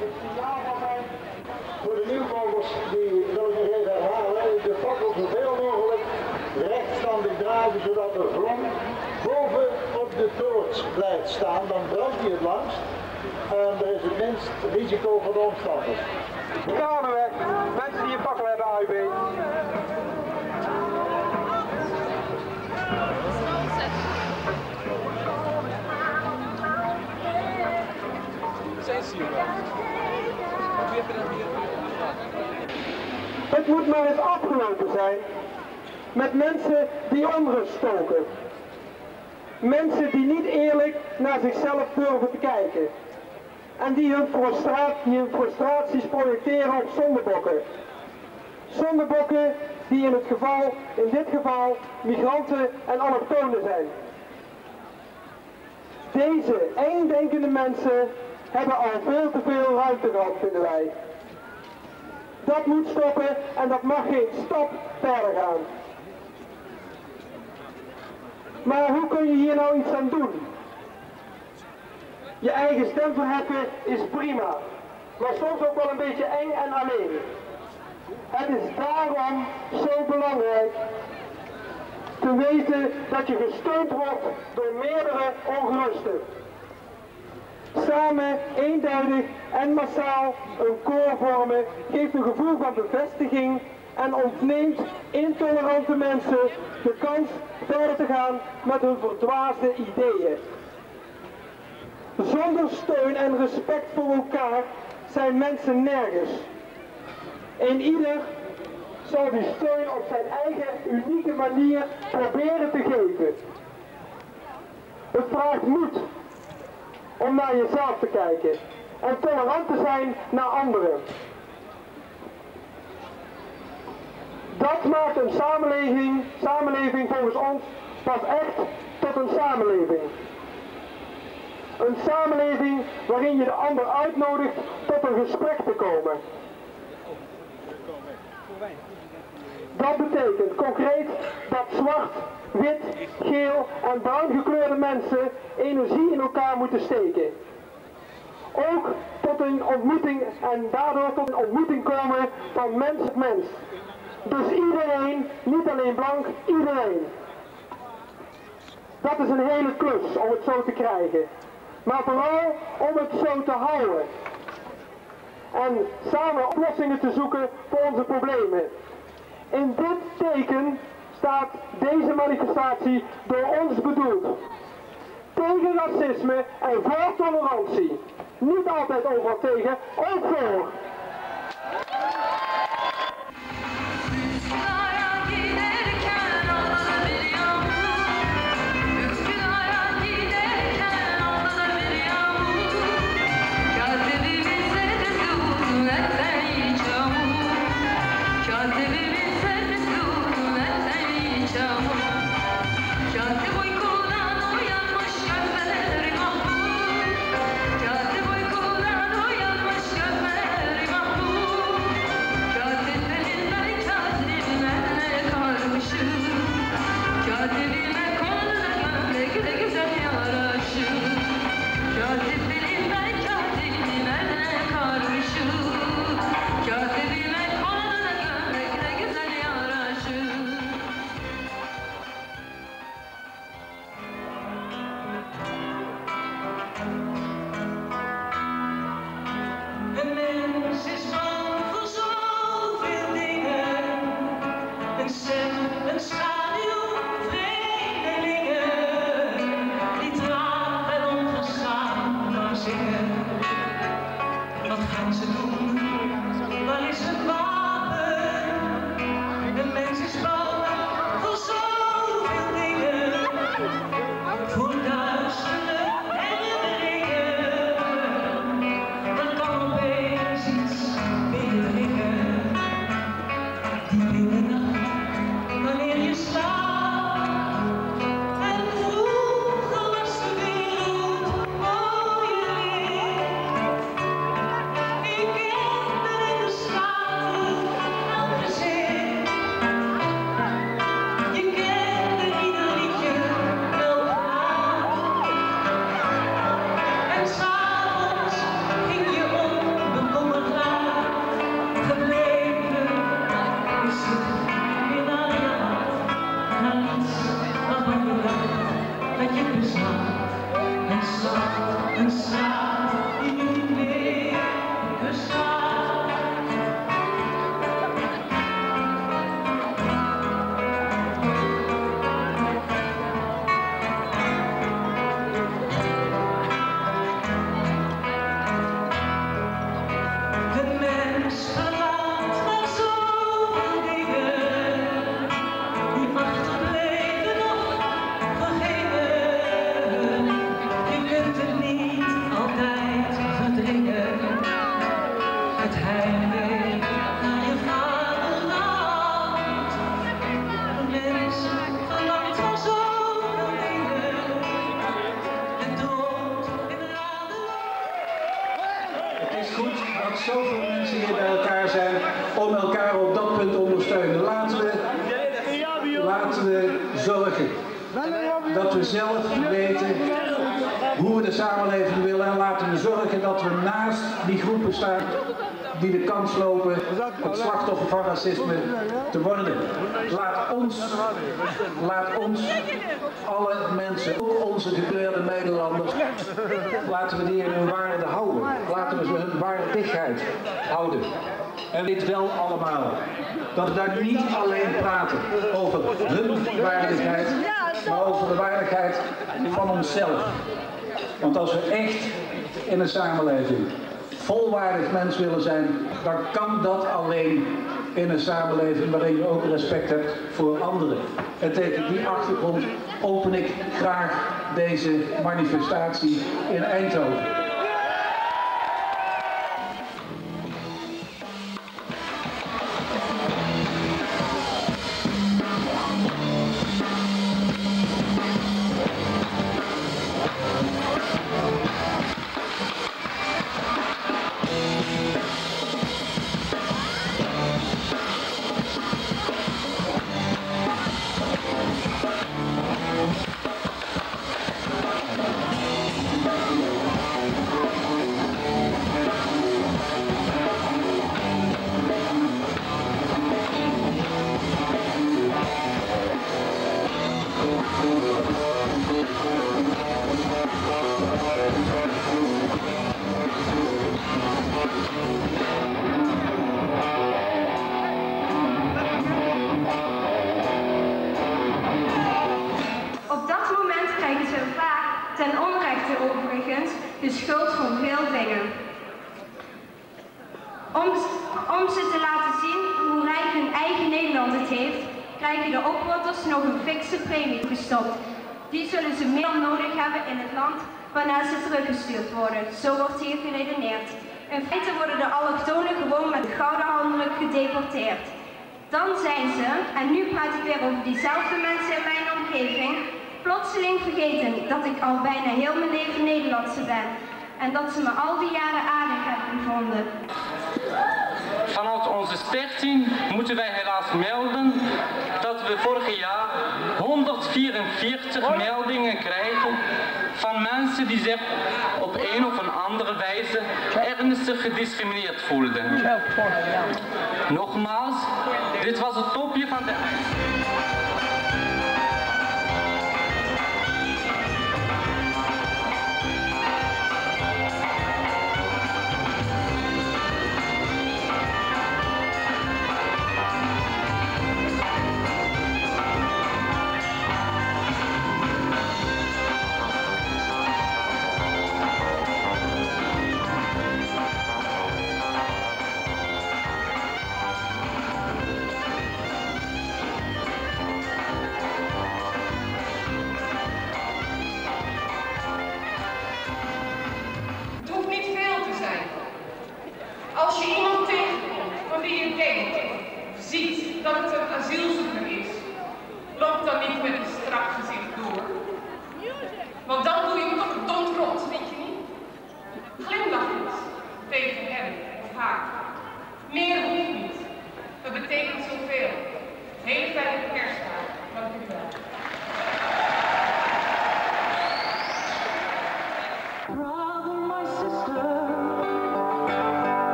het signaal van mij voor de nieuwkomers, die wil ik nog even herhalen, de fakkel zoveel mogelijk rechtstandig draaien, zodat de vlam boven op de toorts blijft staan, dan brandt hij het langst en er is het minst risico voor de omstanders. Kranenweg, mensen die een fakkel hebben, AUB. Het moet maar eens afgelopen zijn met mensen die onrust stoken. Mensen die niet eerlijk naar zichzelf durven te kijken. En die hun frustraties projecteren op zondebokken. Zondebokken die in dit geval migranten en allochtonen zijn. Deze eendenkende mensen hebben al veel te veel ruimte gehad, vinden wij. Dat moet stoppen en dat mag geen stap verder gaan. Maar hoe kun je hier nou iets aan doen? Je eigen stem verheffen is prima, maar soms ook wel een beetje eng en alleen. Het is daarom zo belangrijk te weten dat je gesteund wordt door meerdere ongerusten. Samen, eenduidig en massaal een koor vormen geeft een gevoel van bevestiging en ontneemt intolerante mensen de kans verder te gaan met hun verdwaasde ideeën. Zonder steun en respect voor elkaar zijn mensen nergens. En ieder zal die steun op zijn eigen unieke manier proberen te geven. Het vraagt moed om naar jezelf te kijken en tolerant te zijn naar anderen. Dat maakt een samenleving volgens ons pas echt tot een samenleving. Een samenleving waarin je de ander uitnodigt tot een gesprek te komen. Dat betekent concreet dat zwart, wit, geel en bruin gekleurde mensen energie in elkaar moeten steken. Ook tot een ontmoeting en daardoor tot een ontmoeting komen van mens tot mens. Dus iedereen, niet alleen blank, iedereen. Dat is een hele klus om het zo te krijgen. Maar vooral om het zo te houden. En samen oplossingen te zoeken voor onze problemen. In dit teken staat deze manifestatie door ons bedoeld. Tegen racisme en voor tolerantie. Niet altijd overal tegen, ook voor. zoveel mensen hier bij elkaar zijn om elkaar op dat punt te ondersteunen. Laten we zorgen dat we zelf weten hoe we de samenleving willen en laten we zorgen dat we naast die groepen staan die de kans lopen het slachtoffer van racisme te worden. Laat ons, alle mensen, ook onze gekleurde Nederlanders, laten we die in hun waarde houden. Laten we ze hun waardigheid houden. En dit wel allemaal. Dat we daar niet alleen praten over hun waardigheid, maar over de waardigheid van onszelf. Want als we echt in een samenleving volwaardig mens willen zijn, dan kan dat alleen in een samenleving waarin je ook respect hebt voor anderen. En tegen die achtergrond open ik graag deze manifestatie in Eindhoven. Ten onrechte overigens de schuld van veel dingen. Om ze te laten zien hoe rijk hun eigen Nederland het heeft, krijgen de oprotters nog een fikse premie gestopt. Die zullen ze meer nodig hebben in het land waarna ze teruggestuurd worden. Zo wordt hier geredeneerd. In feite worden de allochtonen gewoon met de gouden handdruk gedeporteerd. Dan zijn ze, en nu praat ik weer over diezelfde mensen in mijn omgeving, plotseling vergeten dat ik al bijna heel mijn leven Nederlandse ben en dat ze me al die jaren aardig hebben gevonden. Vanuit onze stichting moeten wij helaas melden dat we vorig jaar 144 meldingen krijgen van mensen die zich op een of een andere wijze ernstig gediscrimineerd voelden. Nogmaals, dit was het topje van de ijs.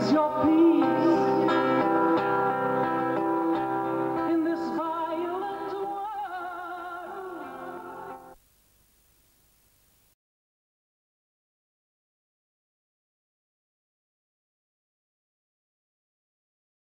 your peace.